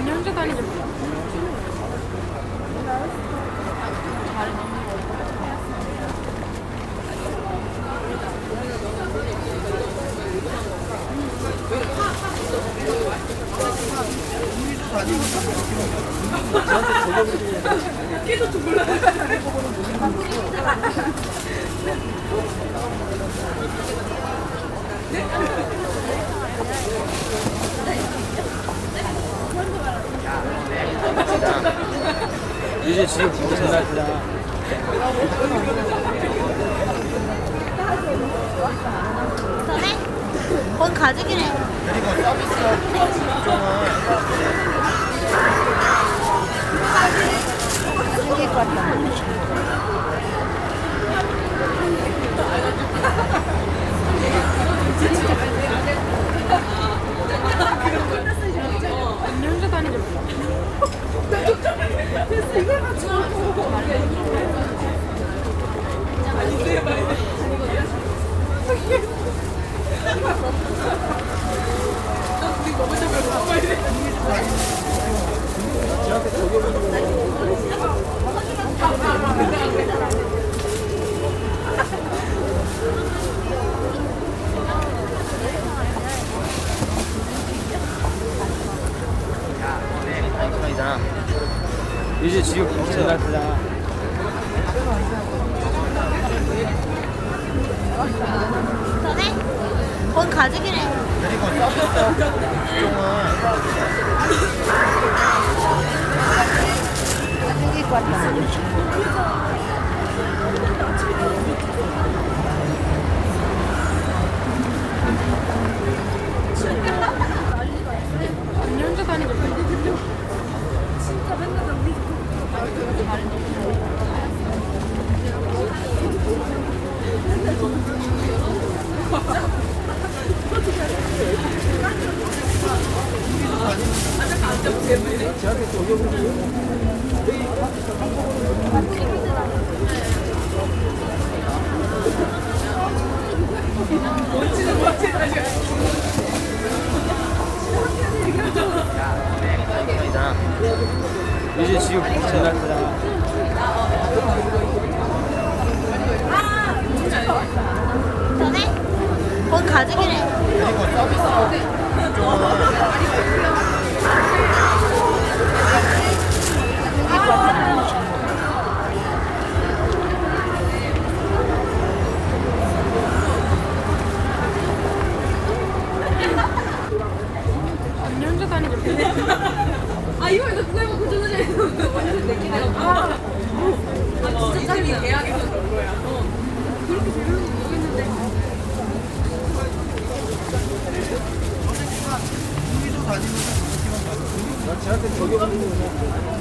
언니 혼자 다니지 몰라. 계속 좀 몰라. 이제 지금 진짜 전화했잖아. 전에? 건 가죽이네. 그리고 서비스 종은 생길 것 같다. 언니 혼자 다니지 몰라. 됐어, 이걸 맞춰. 아니, 내 말이 이제 지금 진짜 전화했잖아. 전에? 건 가죽이네. 그리고 서비스 종은 생길 것 같다. 언니 혼자 다니지 몰라. 진짜 맨날 나 우리 이제 지금 전화했잖아. 전에? 건 가죽이네. 그리고 서비스 종은 생길 것 같다. 언니 혼자 다니지 몰라. 아, 이걸 누가 해봐, 그 전화에 완전 내키네. 진짜 이 계약에서 그런 거야. 그렇게 되는지 모르겠는데. 나 쟤한테 저기 오는 거구나.